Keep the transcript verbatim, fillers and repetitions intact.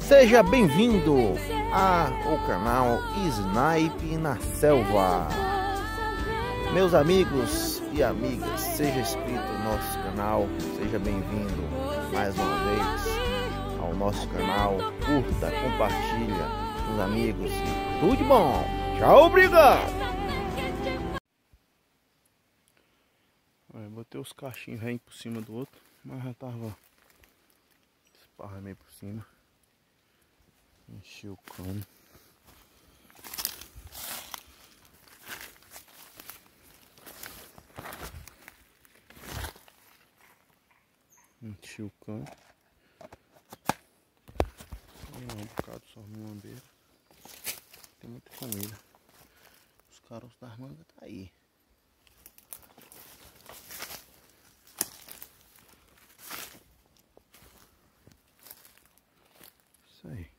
Seja bem-vindo ao canal Snipe na Selva. Meus amigos e amigas, seja inscrito no nosso canal, seja bem-vindo mais uma vez ao nosso canal. Curta, compartilha com os amigos e tudo de bom. Tchau, obrigado! Botei os cachinhos aí por cima do outro, mas já tava esparramei por cima. Enchi o cano. Enchi o cano. Um bocado só numa beira. Tem muita comida. Os caroços das mangas tá aí. Isso aí.